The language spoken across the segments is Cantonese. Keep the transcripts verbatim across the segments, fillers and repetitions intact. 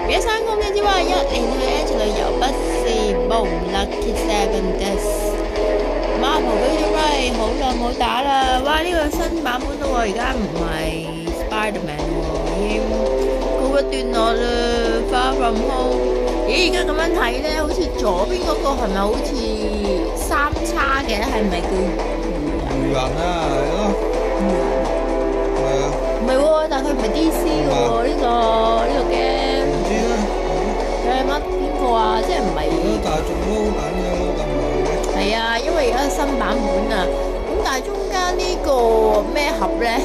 而家三公一之話一年去 H 旅遊不是無 lucky seven days。Marvel Future Fight 好耐冇打啦，哇！呢、這個新版本咯喎，而家唔係 Spider-Man 喎，已經告一段落啦。Far From Home， 咦？而家咁樣睇咧，好似左邊嗰個係咪好似三叉嘅？係咪叫魚人啊？係咯，係啊。 唔係喎，但係佢唔係 D C 嘅喎，呢、這個呢、這個 game。 唔知咧。 佢係乜邊個啊？即係唔係？ 大眾都好緊嘅，都咁耐嘅。 係啊，因為而家新版本啊，咁但係中間呢個咩盒咧？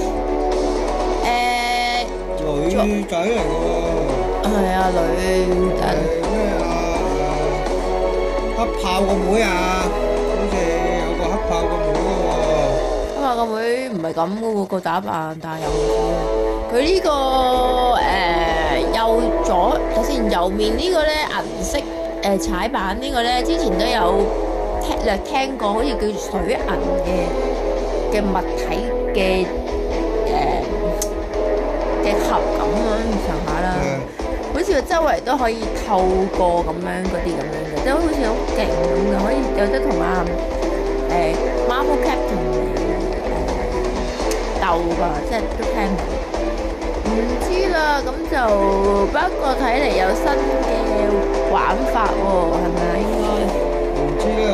誒， 女仔嚟嘅喎。 係啊，女仔。 咩啊？黑豹個妹啊，好似有個黑豹個妹嘅喎。 黑豹個妹唔係咁嘅喎，個打扮，但係又唔知佢呢個誒右左，首先右面呢個咧銀色誒踩板呢個咧，之前都有聽略聽過，好似叫水銀嘅嘅物體嘅誒嘅盒咁樣上下啦，好似佢周圍都可以透過咁樣嗰啲咁樣嘅，即係好似好勁咁嘅，可以有得同阿誒 Marvel Captain 誒鬥㗎，即係都聽到。唔知啦，咁就不過睇嚟有新嘅玩法喎，係咪啊？應該唔知咧，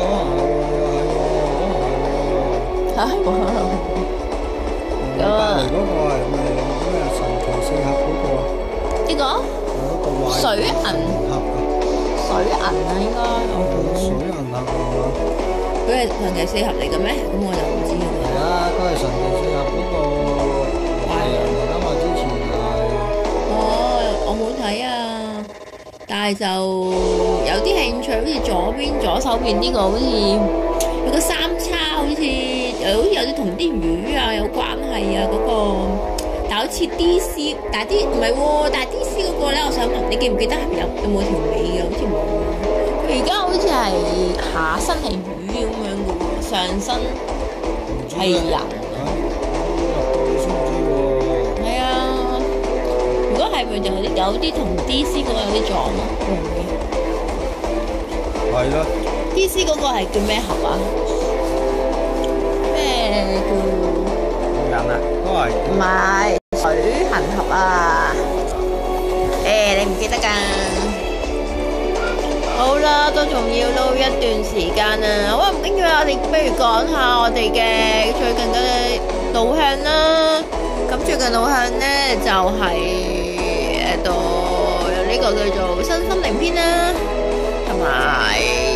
可能係喎，係喎，可能係喎。 嚇！ 隔離嗰個係咪咩神奇四俠嗰個啊？ 呢個嗰個壞水銀盒啊！ 水銀啊，應該水銀盒係嘛？ 佢係神奇四俠嚟嘅咩？咁我就唔知喎。 係啊，佢係神奇四俠嗰個壞人嚟㗎嘛，之前係。 哦，我冇睇啊，但係就有啲興趣，好似左邊左手邊呢個好似有個三叉，好似又好似有啲同啲魚啊有關係啊嗰、個，但好似 D C， 但係啲唔係喎，但係 D C 嗰個咧，我想問你記唔記得係咪有有冇條尾嘅？好似冇喎，佢而家好似係下身係魚咁樣嘅喎，上身係人。係咪就有啲有啲同 D C 嗰個有啲撞咯？ 係啦。 D C 嗰個係叫咩盒啊？咩叫？ 人啊，都係。 唔係水銀盒啊！誒，你唔記得㗎？好啦，都仲要撈一段時間啊！好啊，唔緊要啊，我哋不如講下我哋嘅最近嘅路向啦。咁最近路向咧就係。度有呢個叫做新心靈篇啦，同埋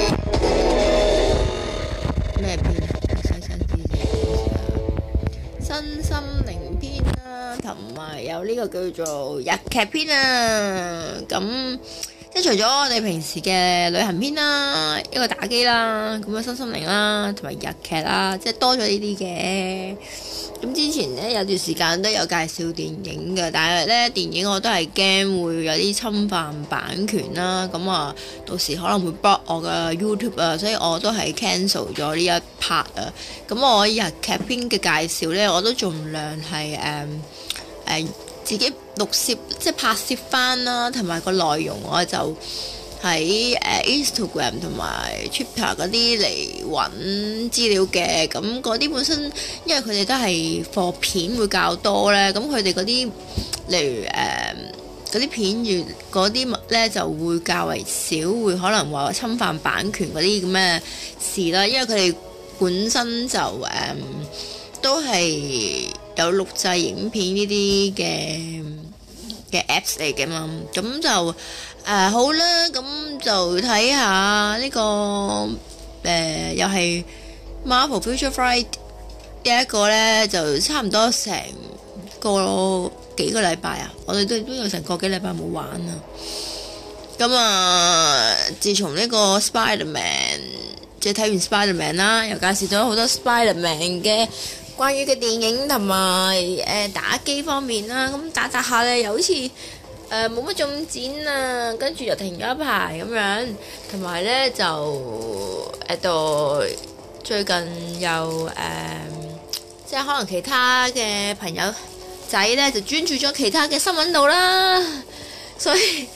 咩篇啊？細細啲新心靈篇啦，同埋有呢個叫做日劇篇啊。咁即係除咗我哋平時嘅旅行篇啦，一個打機啦，咁啊新心靈啦，同埋日劇啦，即係多咗呢啲嘅。咁之前咧有段時間都有介紹電影嘅，但係咧電影我都係驚會有啲侵犯版權啦，咁啊到時可能會 block 我嘅 YouTube 啊，所以我都係 cancel 咗呢一 part 啊。咁我日劇篇嘅介紹咧，我都盡量係誒誒自己錄攝，即係拍攝翻啦，同埋個內容我就喺誒 Instagram 同埋 Twitter 嗰啲嚟揾資料嘅，咁嗰啲本身因為佢哋都係貨片會較多咧，咁佢哋嗰啲例如誒嗰啲片語嗰啲物咧就會較為少，會可能話侵犯版權嗰啲咁嘅事啦，因為佢哋本身就誒、嗯、都係有錄製影片呢啲嘅嘅 Apps 嚟嘅嘛，咁就。誒、呃、好啦，咁就睇下呢、這個誒、呃、又係 Marvel Future Fight 呢一個咧，就差唔多成個幾個禮拜啊！我哋都都有成個幾禮拜冇玩啊！咁啊，自從呢個 Spider-Man 即係睇完 Spider-Man 啦，又介紹咗好多 Spider-Man 嘅關於嘅電影同埋誒打機方面啦，咁打打下咧又好似〜誒冇乜進展啊，跟住又停咗一排咁樣，同埋咧就誒到最近又誒、呃，即係可能其他嘅朋友仔咧就專注咗其他嘅新聞度啦，所以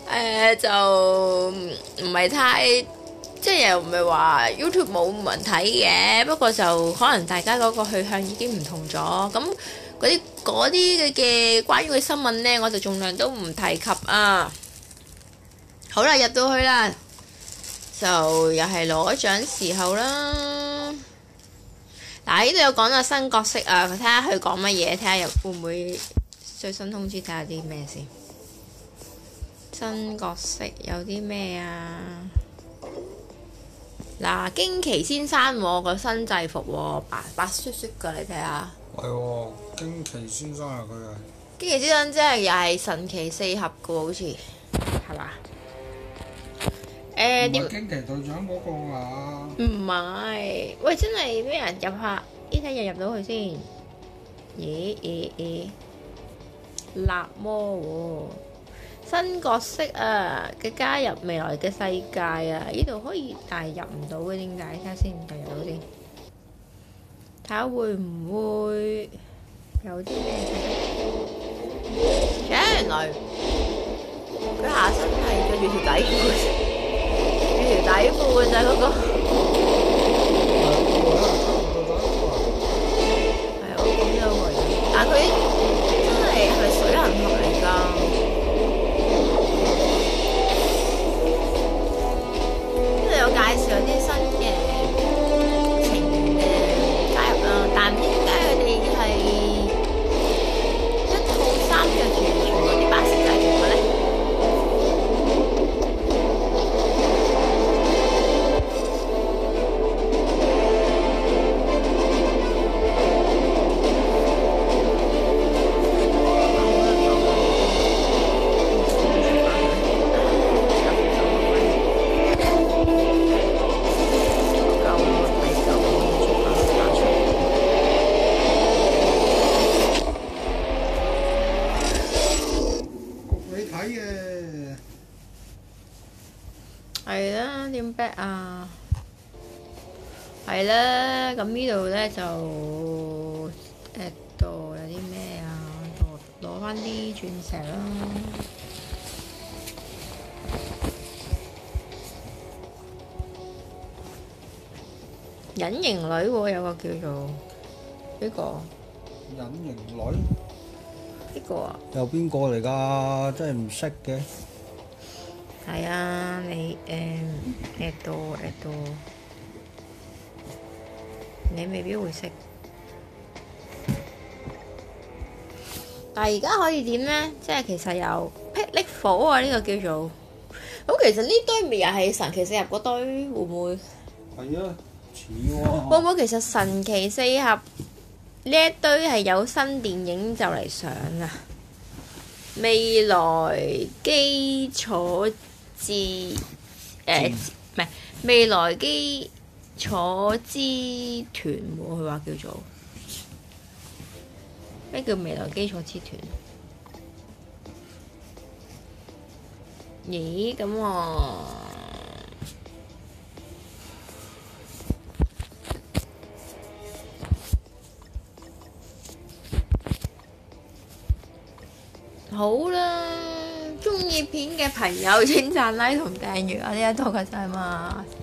誒就唔係太，即係又唔係話 YouTube 冇人睇嘅，不過就可能大家嗰個去向已經唔同咗。咁嗰啲嗰啲嘅嘅關於嘅新聞呢，我就盡量都唔提及啊。好啦，入到去啦，就又係攞獎時候啦。嗱，呢度有講到新角色啊，睇下佢講乜嘢，睇下又會唔會最新通知，睇下啲咩先。新角色有啲咩啊？嗱，驚奇先生喎，個新制服喎，白白雪雪㗎，你睇下。 係喎，驚奇先生啊，佢係。 驚奇先生即係又係神奇四俠㗎喎，好似係嘛？誒點？ 驚奇隊長嗰個啊？ 唔係，喂，真係咩人入下？呢睇入入到去先。咦咦咦！納摩喎。新角色啊嘅加入未來嘅世界啊，呢度可以但係入唔到嘅，點解？睇下先，入入到先，睇下會唔會有啲咩？誒，原來佢下身係着住條底褲，着條底褲嘅就係嗰個。係啊，咁樣喎，但係佢真係係咪水行俠嚟㗎？有介紹有啲新嘅成員嘅加入啦，但唔知點解佢哋係一套衫着住全部啲白色制服嘅咧？係啦，點 back 啊？係啦，咁呢度咧就誒度有啲咩啊？攞攞翻啲鑽石啦。隱形女喎，有個叫做呢個隱形女。 呢個啊？ 有邊個嚟㗎？真係唔識嘅。 係啊，你誒 at 到 at 到，你未必會識。但係而家可以點呢？即係其實有霹靂火啊，呢、這個叫做。咁其實呢堆咪又係神奇四俠嗰堆，會唔會？ 係啊，似喎。 會唔會其實神奇四俠呢一堆係有新電影就嚟上啊？未來基礎自誒唔係未來基礎之團喎，佢話叫做咩叫未來基礎之團？咦咁喎，好啦〜中意片嘅朋友請讚 like 同訂閱啊！呢一套嘅真係嘛〜